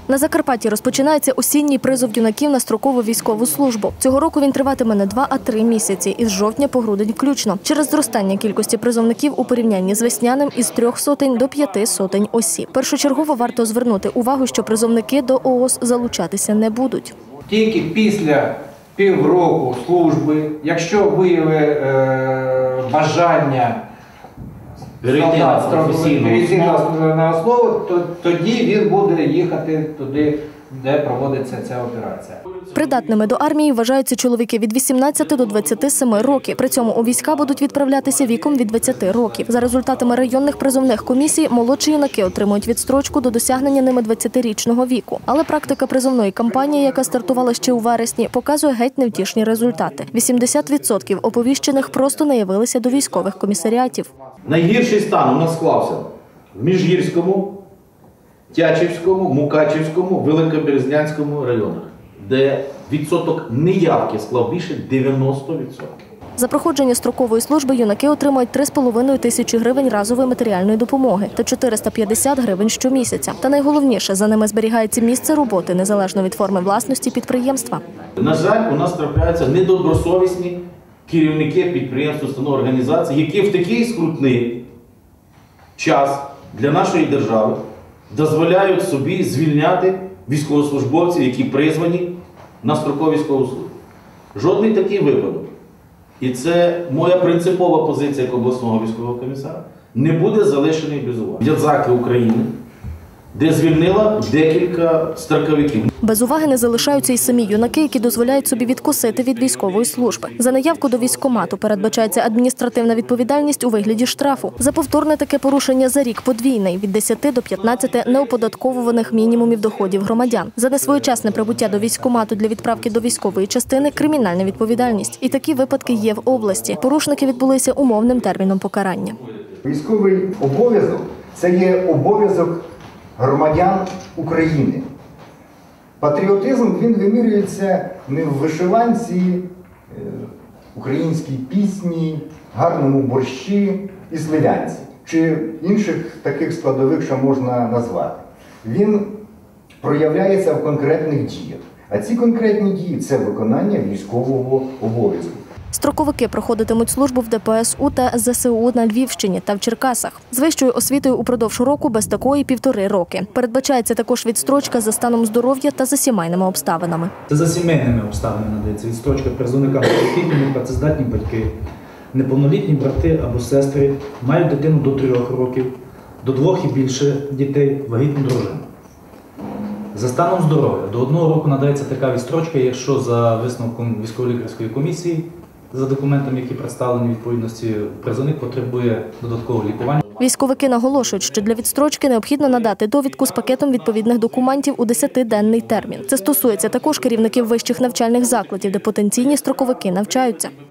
На Закарпатті розпочинається осінній призов юнаків на строкову військову службу. Цього року він триватиме не 2, а 3 місяці, із жовтня по грудень включно. Через зростання кількості призовників у порівнянні з весняним із 300 до 500 осіб. Першочергово варто звернути увагу, що призовники до ООС залучатися не будуть. Тільки після півроку служби, якщо виявить бажання перейти на основу, то тоді він буде їхати туди, де проводиться ця операція. Придатними до армії вважаються чоловіки від 18 до 27 років. При цьому у війська будуть відправлятися віком від 20 років. За результатами районних призовних комісій, молодші юнаки отримують відстрочку до досягнення ними 20-річного віку. Але практика призовної кампанії, яка стартувала ще у вересні, показує геть невтішні результати. 80% оповіщених просто не явилися до військових комісаріатів. Найгірший стан у нас склався в Міжгірському, Тячівському, Мукачівському, Великоберезнянському районах, де відсоток неявки склав більше 90%. За проходження строкової служби юнаки отримають 3,5 тисячі гривень разової матеріальної допомоги та 450 гривень щомісяця. Та найголовніше, за ними зберігається місце роботи, незалежно від форми власності підприємства. На жаль, у нас трапляються недобросовісні керівники підприємств, установ, організацій, які в такий скрутний час для нашої держави дозволяють собі звільняти військовослужбовців, які призвані на строкову військову службу. Жодний такий випадок. І це моя принципова позиція як обласного військового комісара. Не буде залишений без уваги. Яцаки України, де звільнила декілька строковиків. Без уваги не залишаються й самі юнаки, які дозволяють собі відкосити від військової служби. За неявку до військкомату передбачається адміністративна відповідальність у вигляді штрафу. За повторне таке порушення за рік подвійний – від 10 до 15 неоподатковуваних мінімумів доходів громадян. За несвоєчасне прибуття до військкомату для відправки до військової частини – кримінальна відповідальність. І такі випадки є в області. Порушники відбулися умовним терміном покарання. Військовий обов'язок – це є обов'язок громадян України. Патріотизм, він вимірюється не в вишиванці, українській пісні, гарному борщі і сливянці, чи інших таких складових, що можна назвати. Він проявляється в конкретних діях. А ці конкретні дії – це виконання військового обов'язку. Строковики проходитимуть службу в ДПСУ та ЗСУ на Львівщині та в Черкасах. З вищою освітою упродовж року, без такої – 1,5 роки. Передбачається також відстрочка за станом здоров'я та за сімейними обставинами. Це за сімейними обставинами надається відстрочка призовникам, які непрацездатні батьки, неповнолітні брати або сестри, мають дитину до 3 років, до 2 і більше дітей, вагітну дружину. За станом здоров'я до 1 року надається така відстрочка, якщо за висновком військово-лікарської комісії, за документами, які представлені в відповідності, призовник потребує додаткового лікування. Військовики наголошують, що для відстрочки необхідно надати довідку з пакетом відповідних документів у 10-денний термін. Це стосується також керівників вищих навчальних закладів, де потенційні строковики навчаються.